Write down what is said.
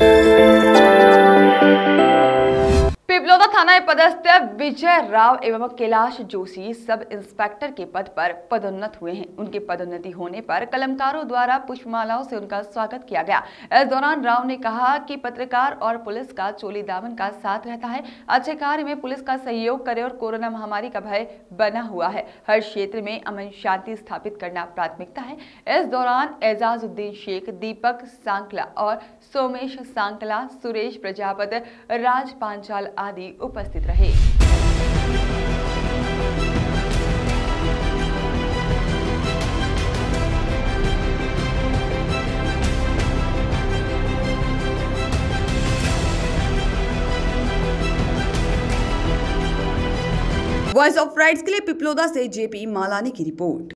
पिपलोदा थाना में पदस्थ विजय राव एवं कैलाश जोशी सब इंस्पेक्टर के पद पर पदोन्नत हुए हैं। उनके पदोन्नति होने पर कलमकारों द्वारा पुष्पमालाओं से उनका स्वागत किया गया। इस दौरान राव ने कहा कि पत्रकार और पुलिस का चोली दामन का साथ रहता है। अच्छे कार्य में पुलिस का सहयोग करे और कोरोना महामारी का भय बना हुआ है। हर क्षेत्र में अमन शांति स्थापित करना प्राथमिकता है। इस दौरान एजाजुद्दीन शेख, दीपक सांकला और सोमेश सांकला, सुरेश प्रजापति, राज पांचाल आदि उपस्थित रहे। वॉइस ऑफ राइट्स के लिए पिपलोदा से जेपी मालानी की रिपोर्ट।